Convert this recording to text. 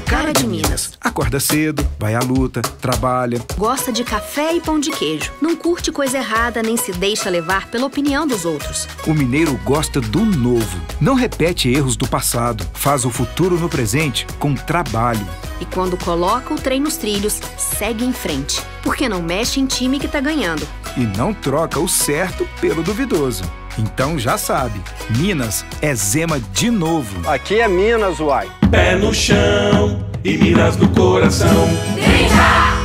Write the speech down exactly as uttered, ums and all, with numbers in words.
cara de Minas. Acorda cedo, vai à luta, trabalha. Gosta de café e pão de queijo. Não curte coisa errada nem se deixa levar pela opinião dos outros. O mineiro gosta do novo. Não repete erros do passado. Faz o futuro no presente com trabalho. E quando coloca o trem nos trilhos, segue em frente. Porque não mexe em time que tá ganhando. E não troca o certo pelo duvidoso. Então já sabe, Minas é Zema de novo. Aqui é Minas, uai. Pé no chão e miras no coração. Ninja!